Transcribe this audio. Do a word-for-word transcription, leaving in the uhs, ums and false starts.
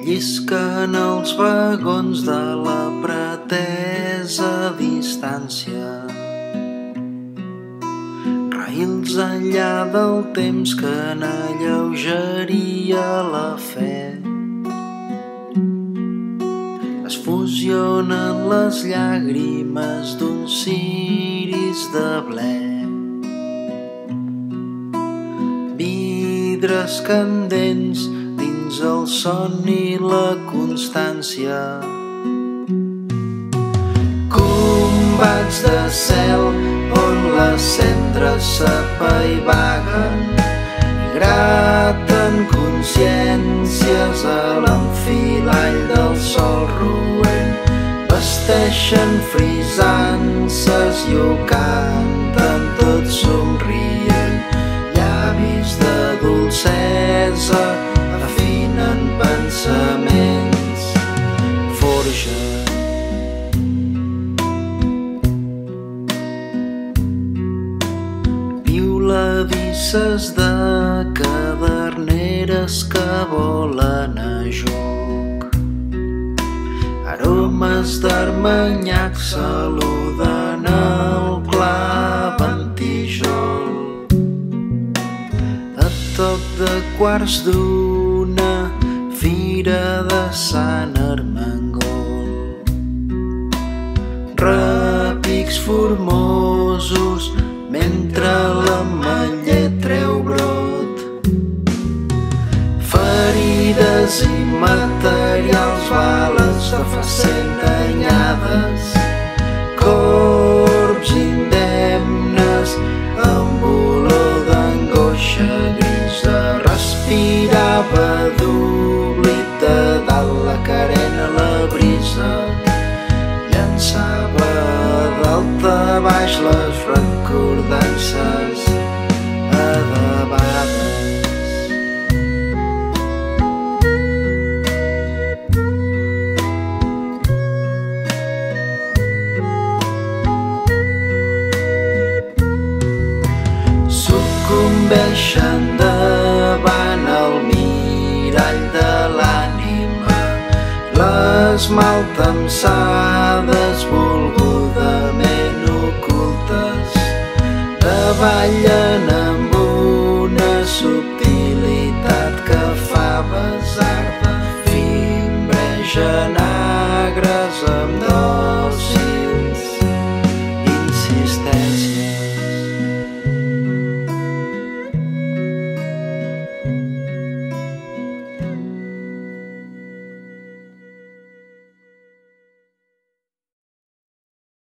llisquen els vagons de la pretesa distància, raïls enllà del temps que n'alleugeria la fe. Es fusionen les llàgrimes d'un ciris de ble, vidres candents dins el son i la constància, combats de cel on les cendres s'apaivaguen i graten consciències a l'enfilall del sol roent, vesteixen frisances i ho canten tot somrient, llavis de dolcesa afinen pensaments, forgen violadisses de caderneres que volen a joc, aromes d'armanyac saluden el clavantijol. A toc de quarts d'una fira de Sant Armengol, repics formosos mentre l'ametller treu brot, ferides i materials, bales de fa cent anyades, corbs indemnes amb olor d'angoixa grisa, respirava d'oblit de dalt la carena la brisa, llançava dalt a baix les recordances adebades. Sucumbeixen davant el mirall de l'ànima, les maltensades volgudament ocultes, davallen